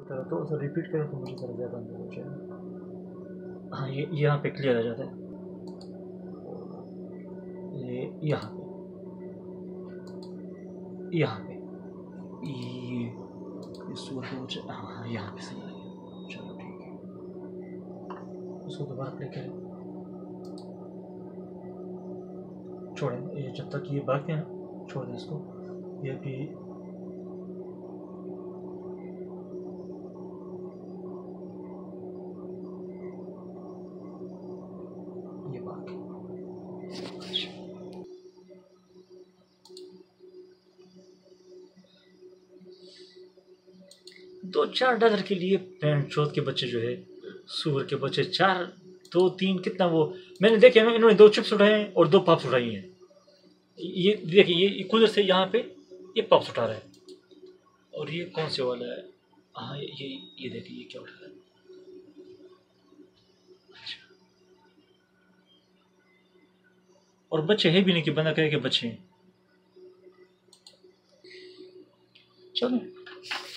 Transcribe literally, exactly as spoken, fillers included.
तो तो उसे रिपीट करें तो मुझे ज़रा ज़्यादा अंदर हो जाए। हाँ ये यहाँ पे क्लियर आ जाता है, ये यहाँ पे यहाँ पे ये सुअर के बच्चे, हाँ यहाँ पे सही आ गया। चलो ठीक है, उसको दोबारा प्ले करें, छोड़ें ये जब तक ये भागते हैं, छोड़ दें इसको। ये भी ये भाग दो चार डॉलर के लिए पैंट चौथ के बच्चे जो है, सुअर के बच्चे, चार दो तीन कितना वो मैंने देखे ना, इन्होंने दो चिप्स उठाए हैं और दो पॉप्स उठाई हैं। ये देखिए ये कुदर से यहाँ पे ये पॉप्स उठा रहा है, और ये कौन से वाला है, हाँ ये ये, ये देखिए ये क्या उठा रहा है। अच्छा, और बच्चे है भी नहीं कि बंदा करे कि बच्चे हैं। चलो